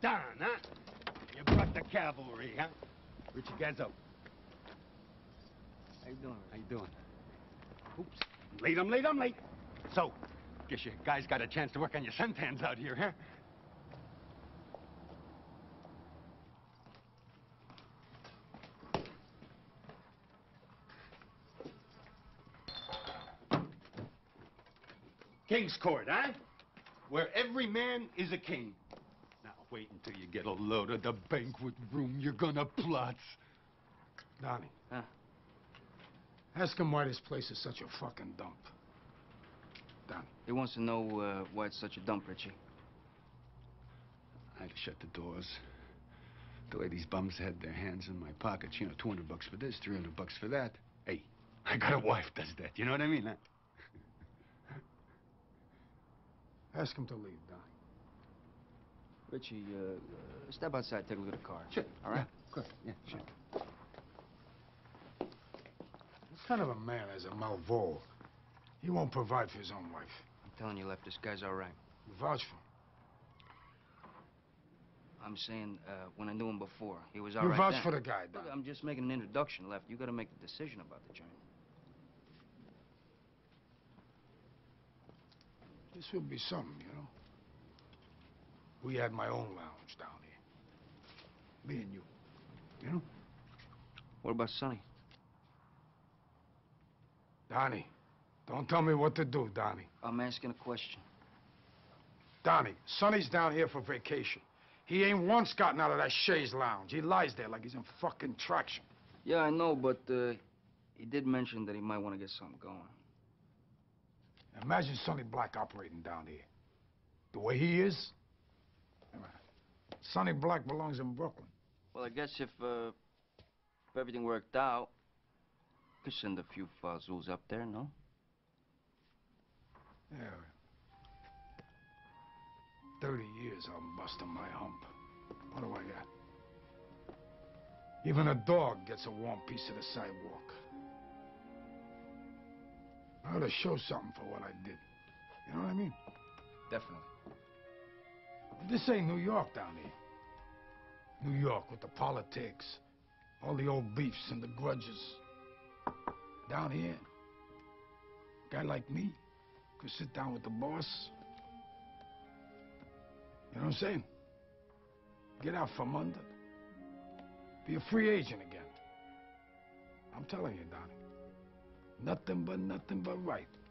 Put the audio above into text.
Don, huh? You brought the cavalry, huh? Richie Gazzo. How you doing? How you doing? Oops. I'm late. So, guess you guys got a chance to work on your suntans out here, huh? King's Court, huh? Where every man is a king. Now, wait until you get a load of the banquet room you're gonna plot. Donnie. Huh? Ask him why this place is such a fucking dump. Donnie. He wants to know why it's such a dump, Richie. I had to shut the doors. The way these bums had their hands in my pockets, you know, $200 for this, $300 for that. Hey, I got a wife does that, you know what I mean, huh? Ask him to leave, Donnie. Richie, step outside, take a look at the car. Sure. All right? Yeah, good. Yeah, sure. What kind of a man is a Malvo? He won't provide for his own wife. I'm telling you, Lef, this guy's all right. You vouch for him. I'm saying, when I knew him before, he was all right You vouch then. for the guy, Donnie. Look, I'm just making an introduction, Lef. You gotta make the decision about the joint. This would be something, you know? We had my own lounge down here. Me and you know? What about Sonny? Donnie, don't tell me what to do, Donnie. I'm asking a question. Donnie, Sonny's down here for vacation. He ain't once gotten out of that chaise lounge. He lies there like he's in fucking traction. Yeah, I know, but he did mention that he might want to get something going. Imagine Sonny Black operating down here. The way he is. Sonny Black belongs in Brooklyn. Well, I guess if everything worked out, could send a few fazools up there, no? Yeah. 30 years I'm busting my hump. What do I got? Even a dog gets a warm piece of the sidewalk. I ought to show something for what I did. You know what I mean? Definitely. This ain't New York down here. New York with the politics, all the old beefs and the grudges. Down here, a guy like me could sit down with the boss. You know what I'm saying? Get out from under. Be a free agent again. I'm telling you, Donnie. Nothing but right.